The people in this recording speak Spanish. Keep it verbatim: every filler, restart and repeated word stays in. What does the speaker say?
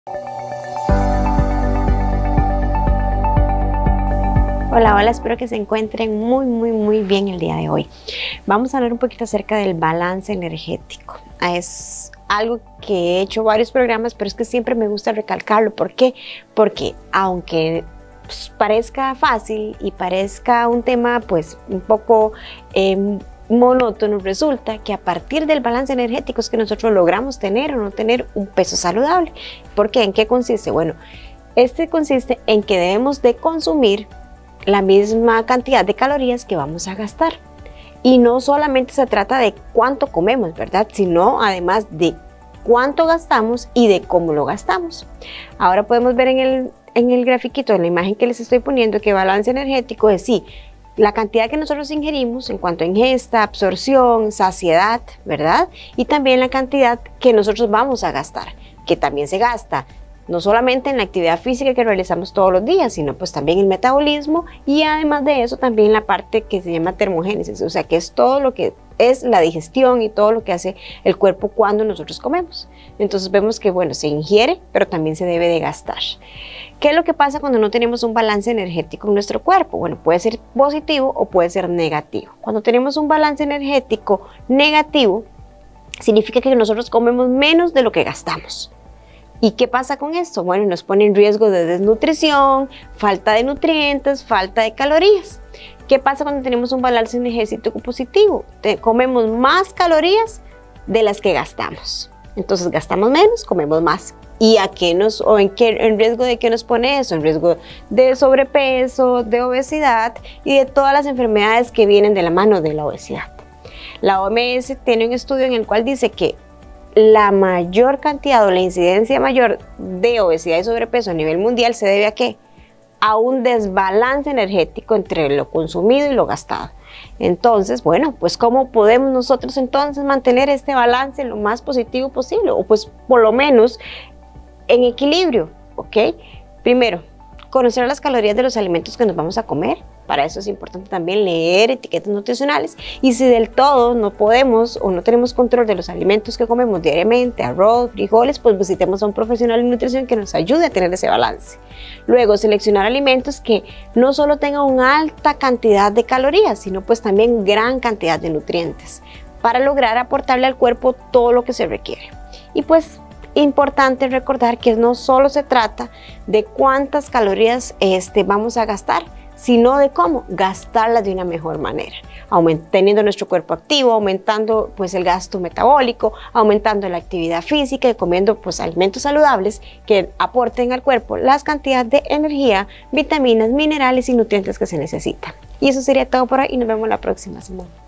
Hola, hola, espero que se encuentren muy, muy, muy bien el día de hoy. Vamos a hablar un poquito acerca del balance energético. Es algo que he hecho varios programas, pero es que siempre me gusta recalcarlo. ¿Por qué? Porque aunque pues, parezca fácil y parezca un tema pues un poco eh, monótono, resulta que a partir del balance energético es que nosotros logramos tener o no tener un peso saludable. ¿Por qué? ¿En qué consiste? Bueno, este consiste en que debemos de consumir la misma cantidad de calorías que vamos a gastar. Y no solamente se trata de cuánto comemos, ¿verdad? Sino además de cuánto gastamos y de cómo lo gastamos. Ahora podemos ver en el, en el grafiquito, en la imagen que les estoy poniendo, que balance energético es sí, la cantidad que nosotros ingerimos en cuanto a ingesta, absorción, saciedad, ¿verdad? Y también la cantidad que nosotros vamos a gastar, que también se gasta no solamente en la actividad física que realizamos todos los días, sino pues también el metabolismo y además de eso también la parte que se llama termogénesis, o sea que es todo lo que es la digestión y todo lo que hace el cuerpo cuando nosotros comemos. Entonces vemos que bueno, se ingiere, pero también se debe de gastar. ¿Qué es lo que pasa cuando no tenemos un balance energético en nuestro cuerpo? Bueno, puede ser positivo o puede ser negativo. Cuando tenemos un balance energético negativo, significa que nosotros comemos menos de lo que gastamos. ¿Y qué pasa con esto? Bueno, nos pone en riesgo de desnutrición, falta de nutrientes, falta de calorías. ¿Qué pasa cuando tenemos un balance energético positivo? Te, comemos más calorías de las que gastamos. Entonces gastamos menos, comemos más. ¿Y a qué nos, o en qué, en riesgo de qué nos pone eso? En riesgo de sobrepeso, de obesidad y de todas las enfermedades que vienen de la mano de la obesidad. La O M S tiene un estudio en el cual dice que la mayor cantidad o la incidencia mayor de obesidad y sobrepeso a nivel mundial se debe a ¿qué? A un desbalance energético entre lo consumido y lo gastado. Entonces, bueno, pues ¿cómo podemos nosotros entonces mantener este balance lo más positivo posible? O pues por lo menos en equilibrio, ¿ok? Primero, conocer las calorías de los alimentos que nos vamos a comer. Para eso es importante también leer etiquetas nutricionales y si del todo no podemos o no tenemos control de los alimentos que comemos diariamente, arroz, frijoles, pues visitemos a un profesional de nutrición que nos ayude a tener ese balance. Luego, seleccionar alimentos que no solo tengan una alta cantidad de calorías, sino pues también gran cantidad de nutrientes para lograr aportarle al cuerpo todo lo que se requiere. Y pues importante recordar que no solo se trata de cuántas calorías este, vamos a gastar, sino de cómo gastarlas de una mejor manera, teniendo nuestro cuerpo activo, aumentando pues el gasto metabólico, aumentando la actividad física y comiendo pues alimentos saludables que aporten al cuerpo las cantidades de energía, vitaminas, minerales y nutrientes que se necesitan. Y eso sería todo por hoy y nos vemos la próxima semana.